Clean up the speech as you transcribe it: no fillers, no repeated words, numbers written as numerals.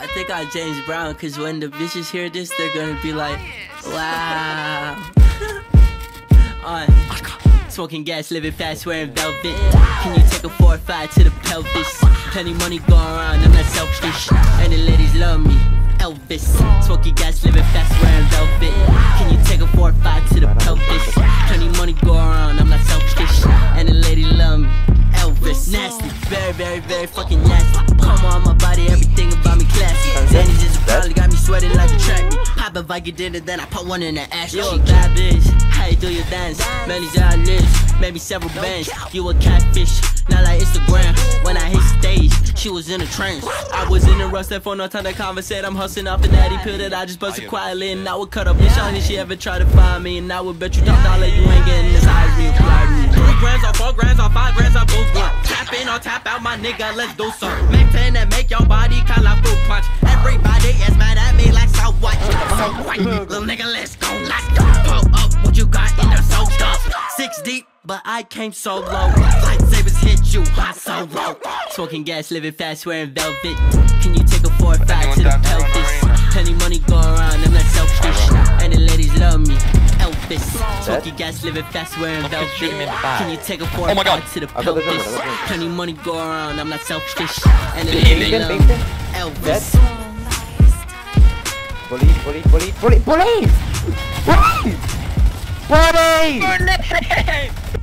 I think I'm James Brown, cause when the bitches hear this, they're gonna be like, wow. Smoking gas, living fast, wearing velvet. Can you take a 4 or 5 to the pelvis? Plenty money going around, I'm not selfish. And the ladies love me, Elvis. Smoking gas, living fast, wearing velvet. Can you take a 4 or 5 to the pelvis? Plenty money going around, I'm not selfish. And the ladies love me, Elvis. Nasty, very, very, very fucking nasty. Come on my body, everything about me classy. Zanny's just probably got me sweating like a track meet. Pop a Viking dinner, then I put one in the ass. You a bad bitch, how you do your dance? Many lives, maybe several bands. You a catfish, not like Instagram. When I hit stage, she was in a trance. I was in a rush, that for no time to conversate. I'm hustling off the natty pill that I just busted quietly. And I would cut up bitch on if she ever try to find me. And I would bet you $10 you ain't getting this eyes me. 3 grams or 4 grams or 5 grams or both one. Tap in or tap out, my nigga, let's do some. Make 10 that make your body kinda like fruit punch. Everybody is mad at me like so what? So white, little nigga, let's go. Pull up what you got in the soaked up. 6 deep, but I came so low. Lightsabers hit you, hot so low. Smoking gas, living fast, wearing velvet. Can you take a 4 or 5 to the pelvis? Plenty money going around, I'm not selfish. And the ladies love me, Elvis. Smoking gas, living fast, wearing velvet. Can you take a 4 or 5 to the pelvis? Plenty money going around, I'm not selfish. And the ladies love me, Elvis. Police!